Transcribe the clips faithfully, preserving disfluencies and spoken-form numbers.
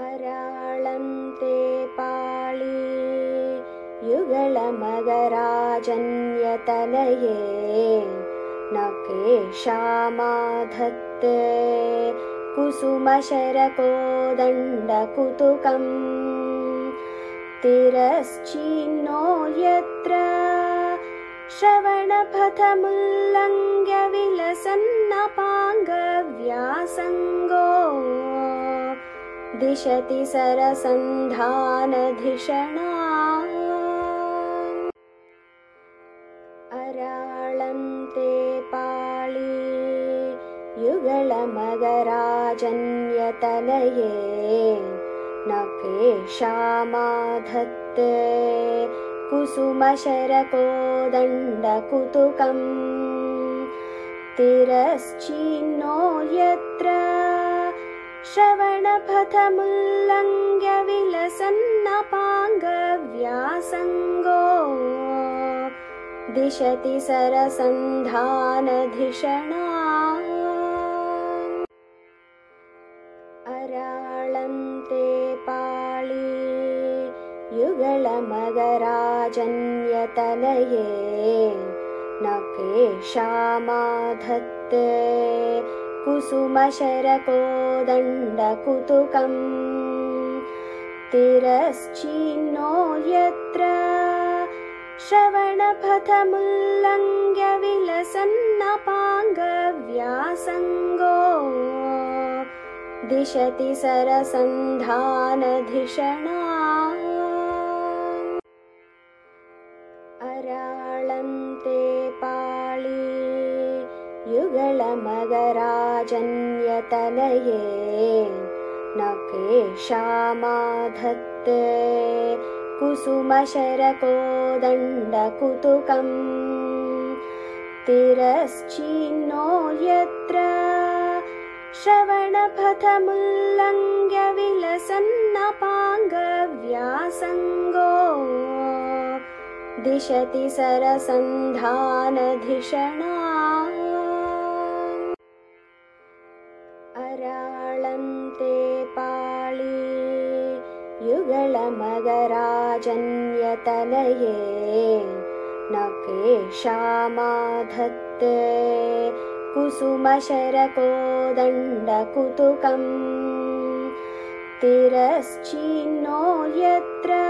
arālaṃ te pālīyugalamagarājanyatanayē न kēṣāmādhattē kusumaśarakōdaṇḍakutukam tiraśchīnō yatra śravaṇapathamullaṅghya vilasa nnapāṅgavyāsaṅgō diśati śarasandhānadhiṣaṇām arālaṃ te pālīyugalamagarājanyatanayē न kēṣāmādhattē kusumaśarakōdaṇḍakutukam tiraśchīnō yatra śravaṇapathamullaṅghya vilasa nnapāṅgavyāsaṅgō diśati śarasandhānadhiṣaṇām arālaṃ te pālīyugalamagarājanyatanayē न kēṣāmādhattē kusumaśarakōdaṇḍakutukam tiraśchīnō yatra śravaṇapathamullaṅghya vilasa nnapāṅgavyāsaṅgō diśati śarasandhānadhiṣaṇām arālaṃ te pālīyugalamagarājanyatanayē न kēṣāmādhattē kusumaśarakōdaṇḍakutukam tiraśchīnō yatra śravaṇapathamullaṅghya vilasa nnapāṅgavyāsaṅgō diśati śarasandhānadhiṣaṇām arālaṃ te pālīyugalamagarājanyatanayē न kēṣāmādhattē kusumaśarakōdaṇḍakutukam tiraśchīnō yatra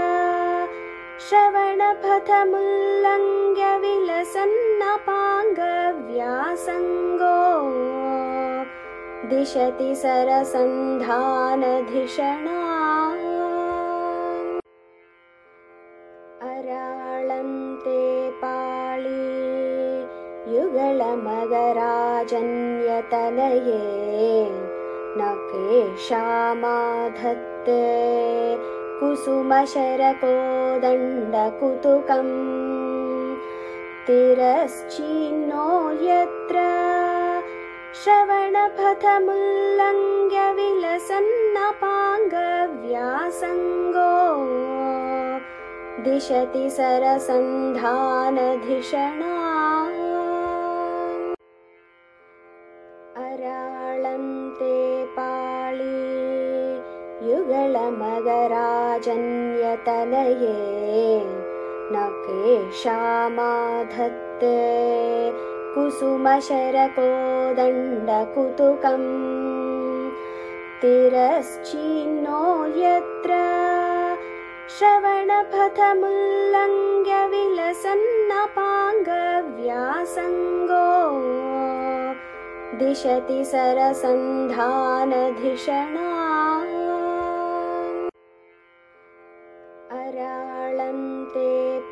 śravaṇapathamullaṅghya vilasa nnapāṅgavyāsaṅgō diśati śarasandhānadhiṣaṇām arālaṃ te pālīyugalamagarājanyatanayē न kēṣāmādhattē kusumaśarakōdaṇḍakutukam tiraśchīnō yatra śravaṇapathamullaṅghya vilasa nnapāṅgavyāsaṅgō diśati śarasandhānadhiṣaṇām arālaṃ te pālīyugalamagarājanyatanayē न kēṣāmādhattē kusumaśarakōdaṇḍakutukam tiraśchīnō yatra śravaṇapathamullaṅghya vilasa nnapāṅgavyāsaṅgō diśati śarasandhānadhiṣaṇām arālaṃ te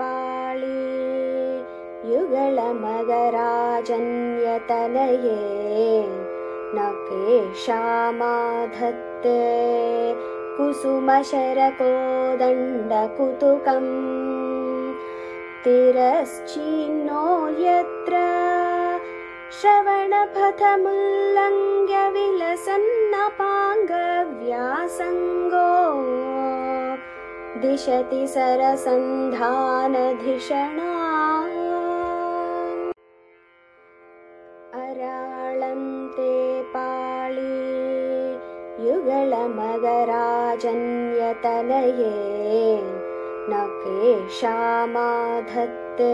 pālīyugalamagarājanyatanayē न kēṣāmādhattē kusumaśarakōdaṇḍakutukam tiraśchīnō yatra śravaṇapathamullaṅghya vilasa nnapāṅgavyāsaṅgō diśati śarasandhānadhiṣaṇām arālaṃ te pālīyugalamagarājanyatanayē pālīyugalamagarājanyatanayē न kēṣāmādhattē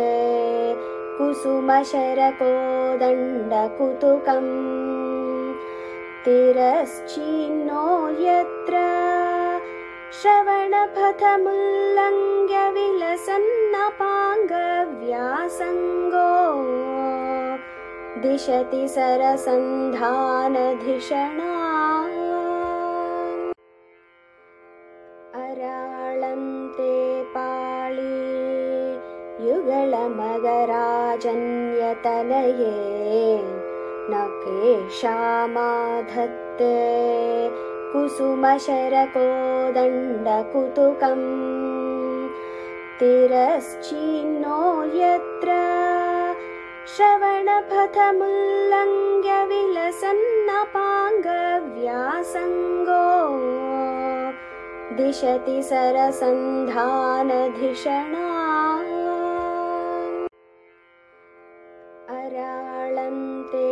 kusumaśarakōdaṇḍakutukam tiraśchīnō yatra śravaṇapathamullaṅghya vilasa nnapāṅgavyāsaṅgō diśati śarasandhānadhiṣaṇām arālaṃ te pālīyugalamagarājanyatanayē न kēṣāmādhattē kusumaśarakōdaṇḍakutukam tiraśchīnō yatra śravaṇapathamullaṅghya vilasa nnapāṅgavyāsaṅgō diśati śarasandhānadhiṣaṇām arālaṃ te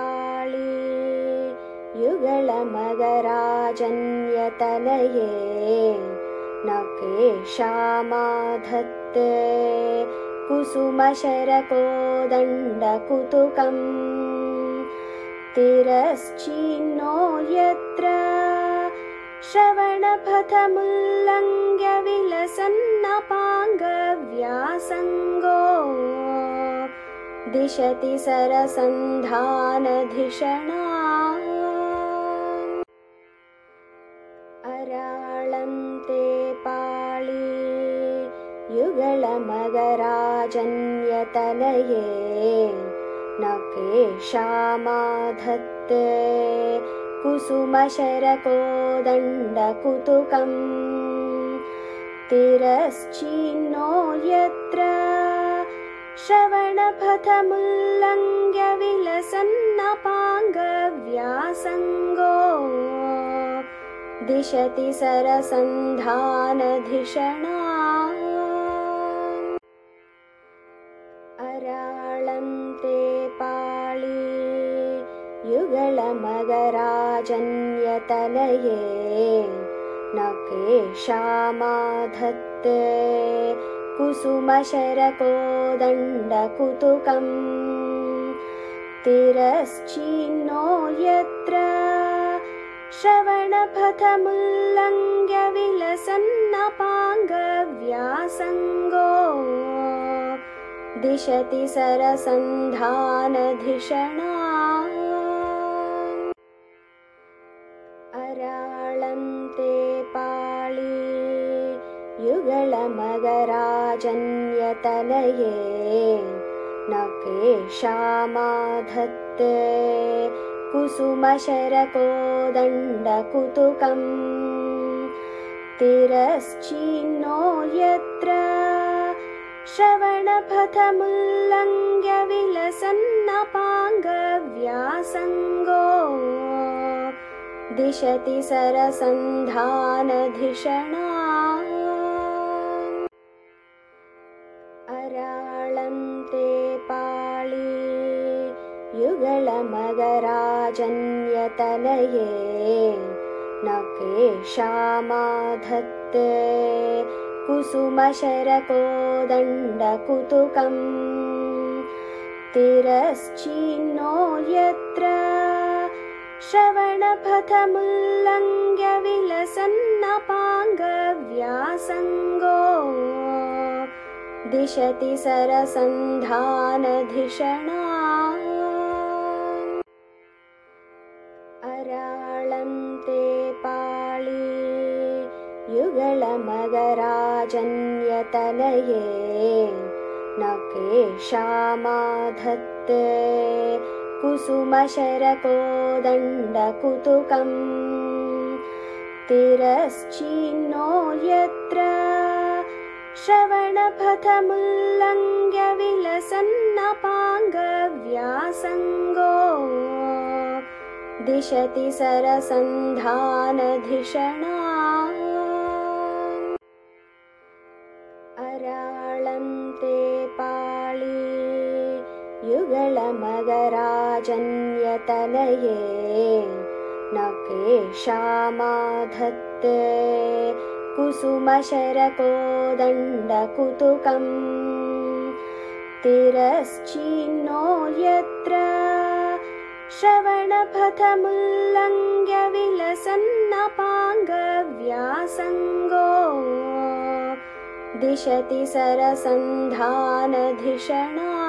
pālīyugalamagarājanyatanayē न kēṣāmādhattē kusumaśarakōdaṇḍakutukam tiraśchīnō yatra śravaṇapathamullaṅghya vilasa nnapāṅgavyāsaṅgō diśati śarasandhānadhiṣaṇām arālaṃ te pālīyugalamagarājanyatanayē न kēṣāmādhattē kusumaśarakōdaṇḍakutukam tiraśchīnō yatra śravaṇapathamullaṅghya vilasa nnapāṅgavyāsaṅgō diśati śarasandhānadhiṣaṇām arālaṃ te pālīyugalamagarājanyatanayē न kēṣāmādhattē kusumaśarakōdaṇḍakutukam tiraśchīnō yatra śravaṇapathamullaṅghya vilasa nnapāṅgavyāsaṅgō diśati śarasandhānadhiṣaṇām arālaṃ te pālīyugalamagarājanyatanayē न kēṣāmādhattē kusumaśarakōdaṇḍakutukam tiraśchīnō yatra śravaṇapathamullaṅghya vilasa nnapāṅgavyāsaṅgō diśati śarasandhānadhiṣaṇām arālaṃ te pālīyugalamagarājanyatanayē न kēṣāmādhattē kusumaśarakōdaṇḍakutukam tiraśchīnō yatra śravaṇapathamullaṅghya vilasa nnapāṅgavyāsaṅgō diśati śarasandhānadhiṣaṇām arālaṃ te pālīyugalamagarājanyatanayē न kēṣāmādhattē kusumaśarakōdaṇḍakutukam tiraśchīnō yatra śravaṇapathamullaṅghya vilasa nnapāṅgavyāsaṅgō diśati śarasandhānadhiṣaṇām arālaṃ te pālīyugalamagarājanyatanayē न kēṣāmādhattē kusumaśarakōdaṇḍakutukam tiraśchīnō yatra śravaṇapathamullaṅghya vilasa nnapāṅgavyāsaṅgō diśati śarasandhānadhiṣaṇām